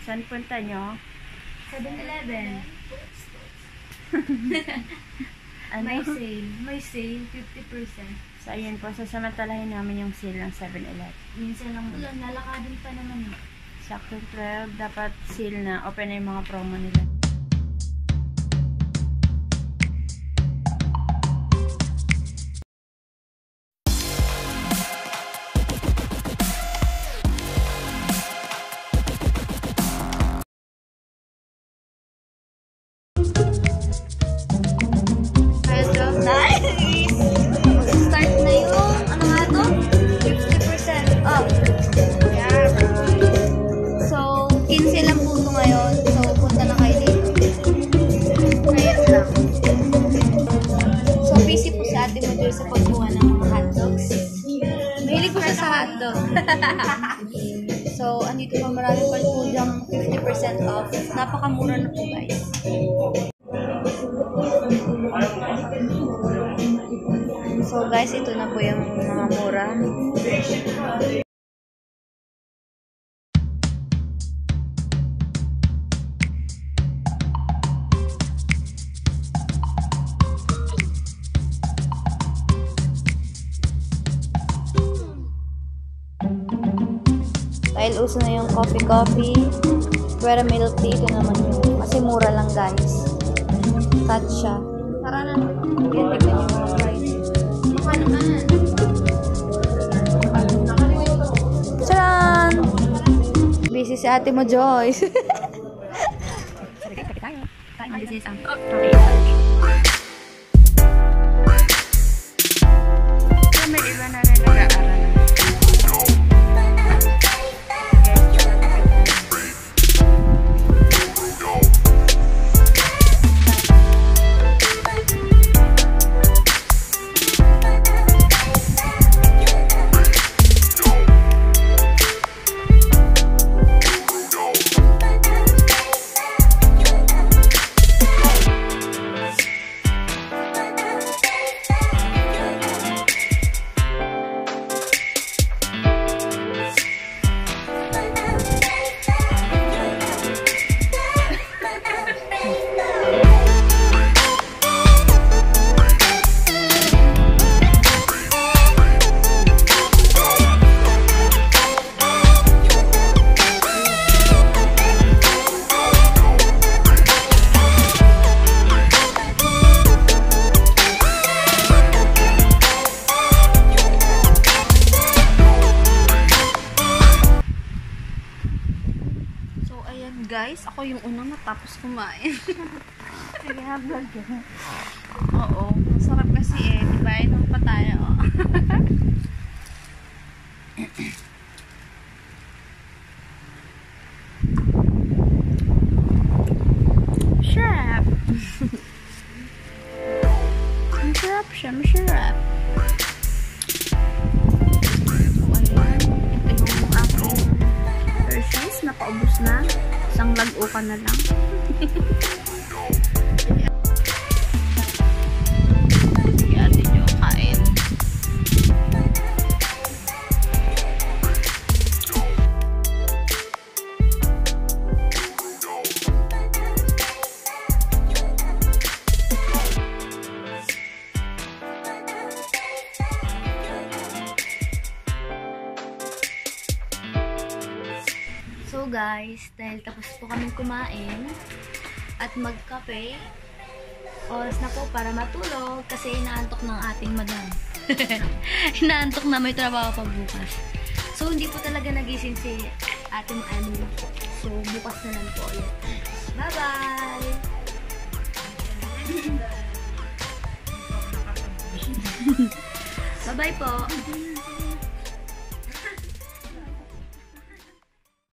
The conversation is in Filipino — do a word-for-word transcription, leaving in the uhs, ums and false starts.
Saan punta nyo? seven eleven. Ano? May sale. May sale, fifty percent. So, ayun po. Sasamantalahin namin yung sale ng seven eleven. Minsan lang ulan, lalakadin pa naman. Sakto twelve. Dapat sale na. Open na yung mga promo nila. Sa pagkuha ng mga hotdogs. Mahilig ko siya sa hotdog. So, andito pa marami pa po diyang fifty percent off. Napakamura na po, guys. So, guys, ito na po yung mga mura. Dahil uso na yung coffee-coffee, pero milk tea, ito naman yung, kasi mura lang guys. Cut siya. Tara na, yan, tignan yung mga price. Mukha naman. Tcharan! Busy si ate mo, Joyce. Sarikit tayo. Kain ang business ang. Okay. May iba na rin nag-aaral. Guys, ako yung unang natapos kumain. Sige, vlog yun. Oo, masarap kasi eh. Diba? Inom pa tayo. Masarap. Masarap siya, masarap. So, ayan. Ito yung aking Hershey's. Napaubos na. Isang lag-o ka na lang. Sige, ate nyo, kain. So guys, dahil tapos po kaming kumain at magkape, oras na po para matulog kasi inaantok ng ating madam. Inaantok na, may trabaho pa bukas. So hindi po talaga nagising si ating Emily. So bukas na lang po ulit. Bye-bye! Bye-bye po!